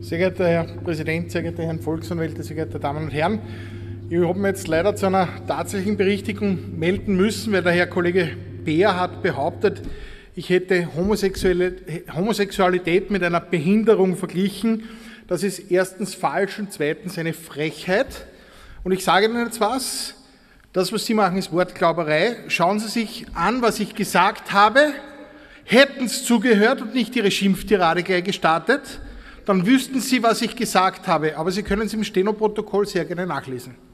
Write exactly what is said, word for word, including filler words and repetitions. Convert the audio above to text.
Sehr geehrter Herr Präsident, sehr geehrte Herren Volksanwälte, sehr geehrte Damen und Herren, ich habe mich jetzt leider zu einer tatsächlichen Berichtigung melden müssen, weil der Herr Kollege Beer hat behauptet, ich hätte Homosexualität mit einer Behinderung verglichen. Das ist erstens falsch und zweitens eine Frechheit. Und ich sage Ihnen jetzt was, das, was Sie machen, ist Wortglauberei. Schauen Sie sich an, was ich gesagt habe. Hätten Sie zugehört und nicht Ihre Schimpftirade gleich gestartet, dann wüssten Sie, was ich gesagt habe. Aber Sie können es im Stenoprotokoll sehr gerne nachlesen.